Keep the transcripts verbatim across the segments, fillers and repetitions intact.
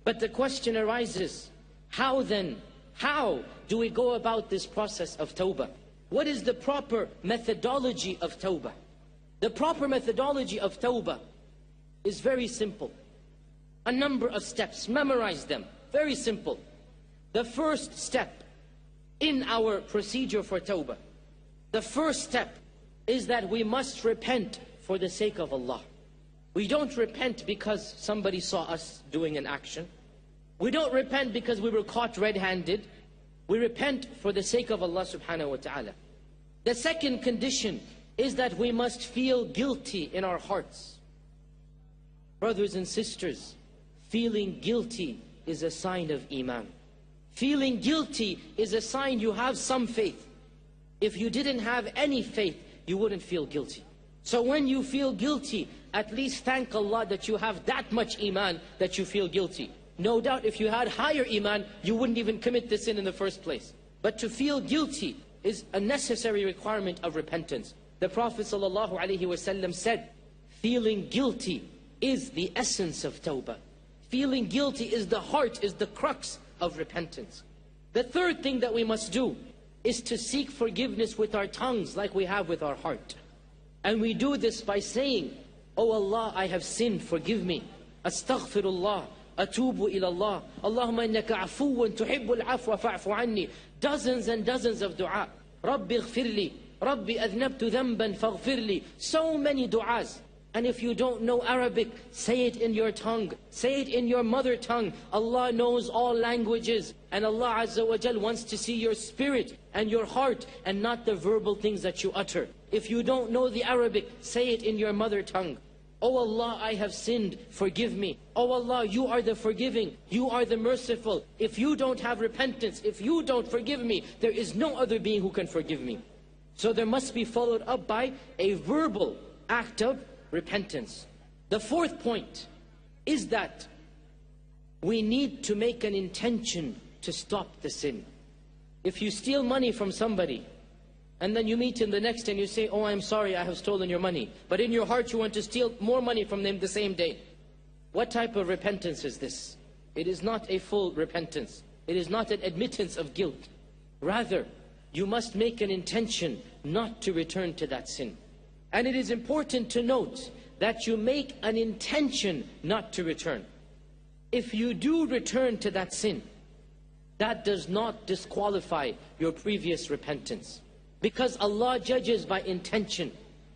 But the question arises, how then, how do we go about this process of tawbah? What is the proper methodology of tawbah? The proper methodology of tawbah is very simple. A number of steps, memorize them, very simple. The first step in our procedure for tawbah, the first step is that we must repent for the sake of Allah. We don't repent because somebody saw us doing an action. We don't repent because we were caught red-handed. We repent for the sake of Allah subhanahu wa ta'ala. The second condition is that we must feel guilty in our hearts. Brothers and sisters, feeling guilty is a sign of iman. Feeling guilty is a sign you have some faith. If you didn't have any faith, you wouldn't feel guilty. So when you feel guilty, at least thank Allah that you have that much iman that you feel guilty. No doubt if you had higher iman, you wouldn't even commit the sin in the first place. But to feel guilty is a necessary requirement of repentance. The Prophet ﷺ said, feeling guilty is the essence of tawbah. Feeling guilty is the heart, is the crux of repentance. The third thing that we must do is to seek forgiveness with our tongues like we have with our heart. And we do this by saying, Oh Allah, I have sinned, forgive me. Astaghfirullah, atubu ilallah, Allahumma innaka afuwan tuhibbul afwa fa'fu anni. Dozens and dozens of dua. Rabbi ighfirli, Rabbi adhnabtu dhanban faghfirli. So many du'as. And if you don't know Arabic, say it in your tongue. Say it in your mother tongue. Allah knows all languages. And Allah Azza wa Jal wants to see your spirit and your heart and not the verbal things that you utter. If you don't know the Arabic, say it in your mother tongue. Oh Allah, I have sinned, forgive me. Oh Allah, you are the forgiving, you are the merciful. If you don't have repentance, if you don't forgive me, there is no other being who can forgive me. So there must be followed up by a verbal act of repentance. The fourth point is that we need to make an intention to stop the sin. If you steal money from somebody, and then you meet him the next day and you say, oh, I'm sorry, I have stolen your money. But in your heart you want to steal more money from them the same day. What type of repentance is this? It is not a full repentance. It is not an admittance of guilt. Rather, you must make an intention not to return to that sin. And it is important to note that you make an intention not to return. If you do return to that sin, that does not disqualify your previous repentance. Because Allah judges by intention.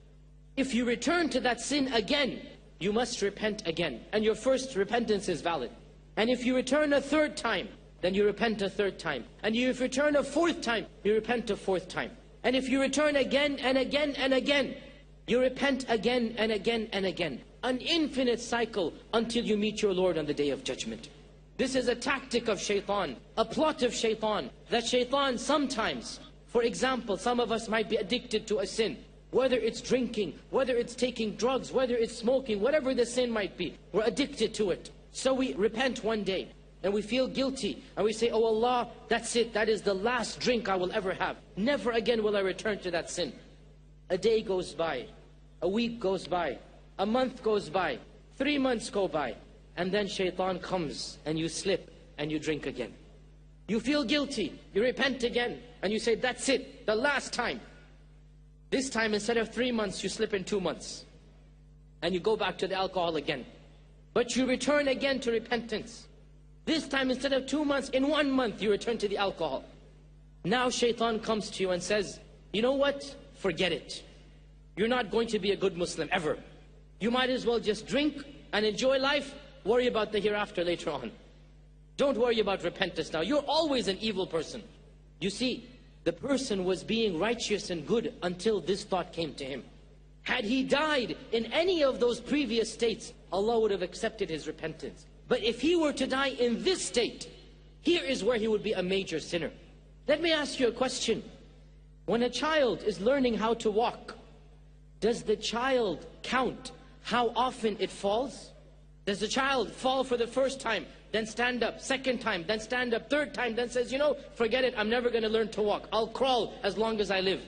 If you return to that sin again, you must repent again. And your first repentance is valid. And if you return a third time, then you repent a third time. And if you return a fourth time, you repent a fourth time. And if you return again and again and again, you repent again and again and again. An infinite cycle until you meet your Lord on the day of judgment. This is a tactic of shaitan, a plot of shaitan. That shaitan sometimes, for example, some of us might be addicted to a sin. Whether it's drinking, whether it's taking drugs, whether it's smoking, whatever the sin might be, we're addicted to it. So we repent one day, and we feel guilty, and we say, oh Allah, that's it, that is the last drink I will ever have. Never again will I return to that sin. A day goes by, a week goes by, a month goes by, three months go by, and then shaitan comes, and you slip, and you drink again. You feel guilty, you repent again, and you say, that's it, the last time. This time, instead of three months, you slip in two months. And you go back to the alcohol again. But you return again to repentance. This time, instead of two months, in one month, you return to the alcohol. Now shaitan comes to you and says, you know what? Forget it. You're not going to be a good Muslim, ever. You might as well just drink and enjoy life, worry about the hereafter later on. Don't worry about repentance now. You're always an evil person. You see, the person was being righteous and good until this thought came to him. Had he died in any of those previous states, Allah would have accepted his repentance. But if he were to die in this state, here is where he would be a major sinner. Let me ask you a question. When a child is learning how to walk, does the child count how often it falls? Does the child fall for the first time, then stand up, second time, then stand up, third time, then says, you know, forget it, I'm never going to learn to walk. I'll crawl as long as I live.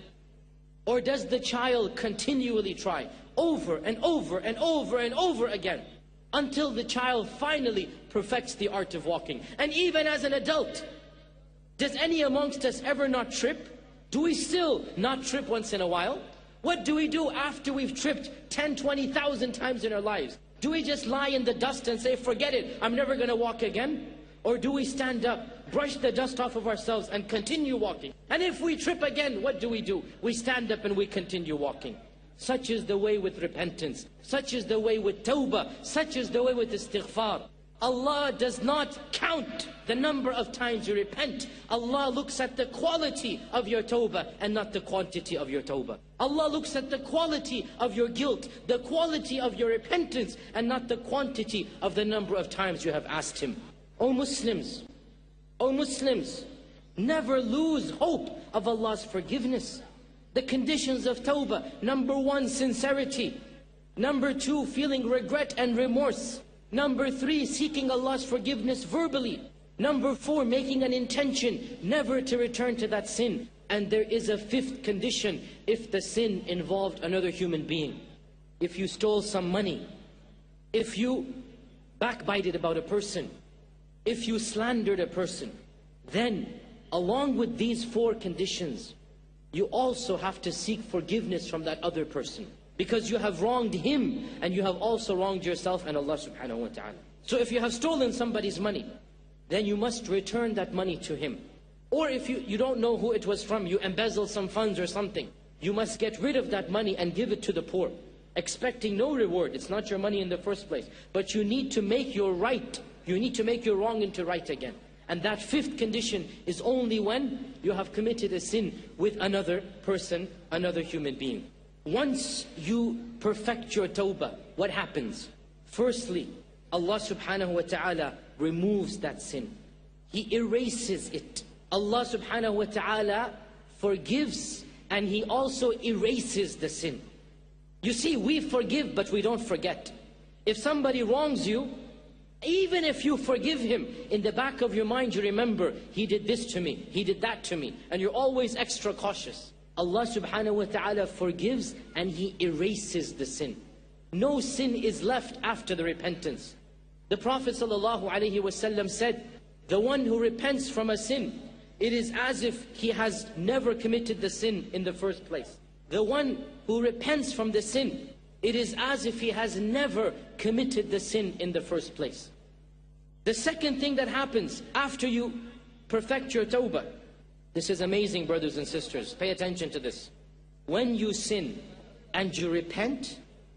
Or does the child continually try over and over and over and over again? until the child finally perfects the art of walking. And even as an adult, does any amongst us ever not trip? Do we still not trip once in a while? What do we do after we've tripped ten, twenty thousand times in our lives? Do we just lie in the dust and say, forget it, I'm never going to walk again? Or do we stand up, brush the dust off of ourselves and continue walking? And if we trip again, what do we do? We stand up and we continue walking. Such is the way with repentance. Such is the way with tawbah. Such is the way with istighfar. Allah does not count the number of times you repent. Allah looks at the quality of your tawbah and not the quantity of your tawbah. Allah looks at the quality of your guilt, the quality of your repentance, and not the quantity of the number of times you have asked Him. O Muslims, O Muslims, never lose hope of Allah's forgiveness. The conditions of tawbah: number one, sincerity. Number two, feeling regret and remorse. Number three, seeking Allah's forgiveness verbally. Number four, making an intention never to return to that sin. And there is a fifth condition: if the sin involved another human being. If you stole some money, if you backbited about a person, if you slandered a person, then along with these four conditions, you also have to seek forgiveness from that other person, because you have wronged him and you have also wronged yourself and Allah subhanahu wa ta'ala. So if you have stolen somebody's money, then you must return that money to him. Or if you, you don't know who it was from, you embezzled some funds or something, you must get rid of that money and give it to the poor, expecting no reward. It's not your money in the first place. But you need to make your right, you need to make your wrong into right again. And that fifth condition is only when you have committed a sin with another person, another human being. Once you perfect your tawbah, what happens? Firstly, Allah subhanahu wa ta'ala removes that sin. He erases it. Allah subhanahu wa ta'ala forgives, and He also erases the sin. You see, we forgive, but we don't forget. If somebody wrongs you, even if you forgive him, in the back of your mind you remember, he did this to me, he did that to me, and you're always extra cautious. Allah subhanahu wa ta'ala forgives and He erases the sin. No sin is left after the repentance. The Prophet sallallahu alaihi wasallam said, the one who repents from a sin, it is as if he has never committed the sin in the first place. The one who repents from the sin, it is as if he has never committed the sin in the first place. The second thing that happens after you perfect your tawbah, this is amazing, brothers and sisters, pay attention to this. When you sin and you repent,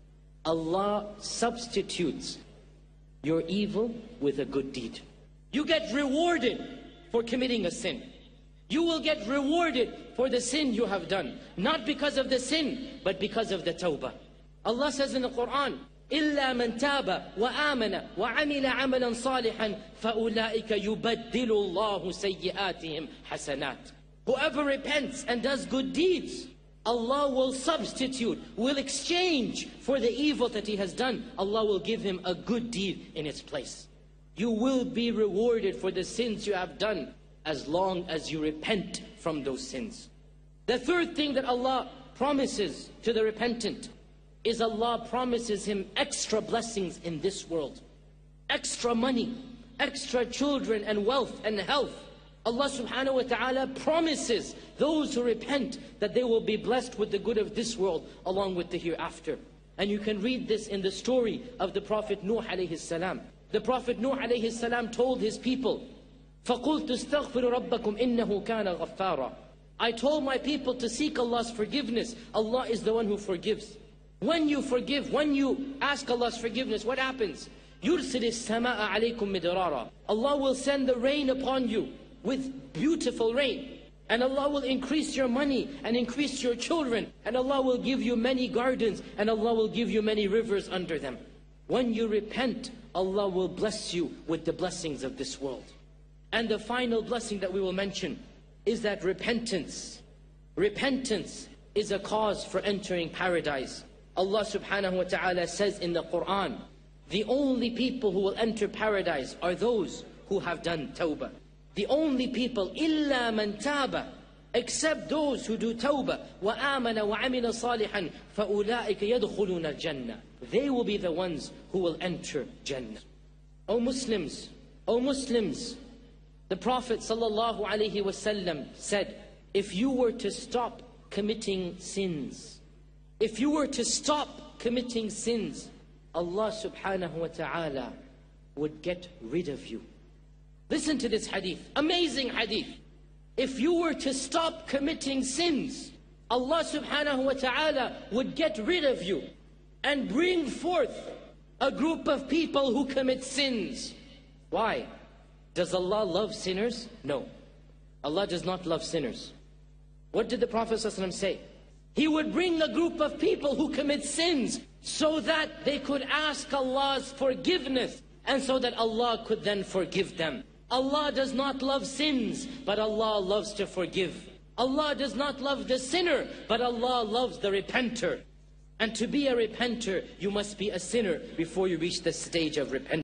Allah substitutes your evil with a good deed. You get rewarded for committing a sin. You will get rewarded for the sin you have done, not because of the sin, but because of the tawbah. Allah says in the Quran, إِلَّا مَنْ تَابَ وَآمَنَ وَعَمِلَ عَمَلًا صَالِحًا فَأُولَٰئِكَ يُبَدِّلُ اللَّهُ سَيِّئَاتِهِمْ حَسَنَاتٍ. Whoever repents and does good deeds, Allah will substitute, will exchange for the evil that he has done. Allah will give him a good deed in its place. You will be rewarded for the sins you have done as long as you repent from those sins. The third thing that Allah promises to the repentant is Allah promises him extra blessings in this world. Extra money, extra children and wealth and health. Allah subhanahu wa ta'ala promises those who repent that they will be blessed with the good of this world along with the hereafter. And you can read this in the story of the Prophet Nuh alayhi salam. The Prophet Nuh alayhi salam told his people, فَقُلْتُ اسْتَغْفِرُوا رَبَّكُمْ إِنَّهُ كَانَ غَفَّارًا. I told my people to seek Allah's forgiveness. Allah is the one who forgives. When you forgive, when you ask Allah's forgiveness, what happens? يُرْسِلِ السَّمَاءَ عَلَيْكُمْ مِدْرَارًا. Allah will send the rain upon you with beautiful rain. And Allah will increase your money and increase your children. And Allah will give you many gardens. And Allah will give you many rivers under them. When you repent, Allah will bless you with the blessings of this world. And the final blessing that we will mention is that repentance. Repentance is a cause for entering paradise. Allah subhanahu wa ta'ala says in the Quran, the only people who will enter paradise are those who have done tawbah. The only people, إِلَّا مَنْ تَابَ, except those who do tawbah, وَآمَنَ وَعَمِلَ صَالِحًا فَأُولَٰئِكَ يَدْخُلُونَ الْجَنَّةِ. They will be the ones who will enter Jannah. O Muslims, O Muslims, the Prophet sallallahu alaihi wasallam said, if you were to stop committing sins, if you were to stop committing sins, Allah subhanahu wa ta'ala would get rid of you. Listen to this hadith, amazing hadith. If you were to stop committing sins, Allah subhanahu wa ta'ala would get rid of you and bring forth a group of people who commit sins. Why? Does Allah love sinners? No. Allah does not love sinners. What did the Prophet ﷺ say? He would bring a group of people who commit sins so that they could ask Allah's forgiveness and so that Allah could then forgive them. Allah does not love sins, but Allah loves to forgive. Allah does not love the sinner, but Allah loves the repenter. And to be a repenter, you must be a sinner before you reach the stage of repentance.